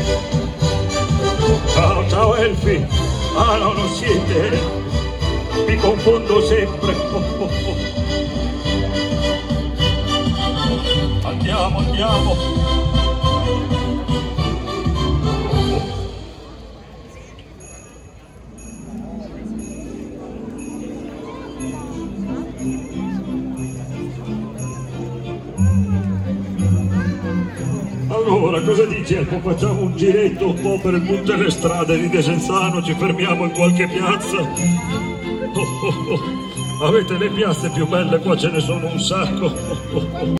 Ciao, ciao Elfi. Ah no, non siete. Mi confondo sempre. Andiamo, andiamo. Allora, cosa dici? Ecco, facciamo un giretto un po' per tutte le strade di Desenzano, ci fermiamo in qualche piazza. Avete le piazze più belle, qua ce ne sono un sacco.